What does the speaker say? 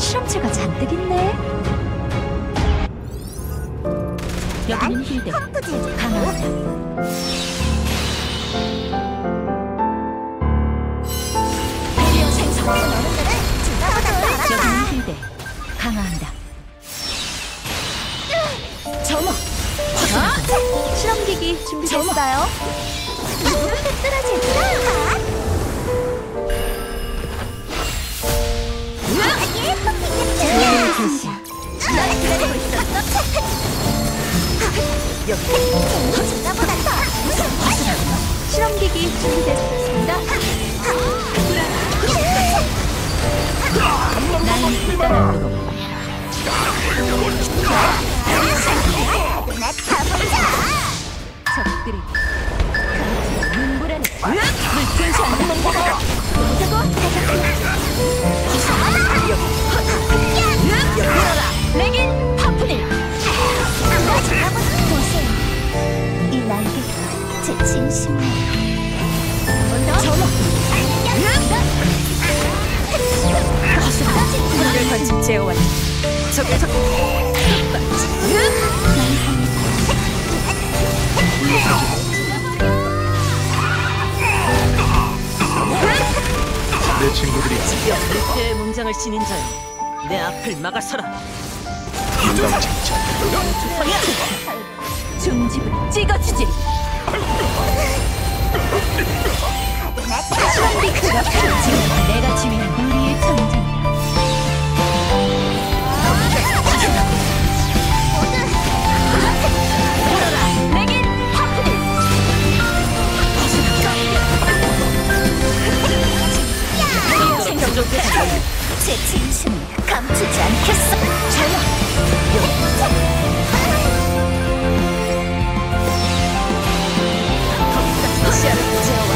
실험체가 잔뜩 있네. 여기는 힐대. 강화한다. 배리어 생성. 여기는 힐대. 강화한다. 점화. 실험기기 준비됐어요. 쓰러질까? 날 기다리고 있었어. 실험기기 준비됐습니다. 나는 일단할 거고. 적들이 눈보라는 물분수한다. 레긴 파프닐. 보세요. 이 날개가 제 진심이에요. 불을 던진 제어원 적에서 내 친구들이야. 늑대의 문장을 지닌 자여 내 앞을 막아서라. 일방직전. 중집을 찍어주지. 실험기크가 지금 내가 지휘한 우리의 전쟁이다. 레긴 파프닐. 제 진심을 감추지 않겠어. 시야를 제어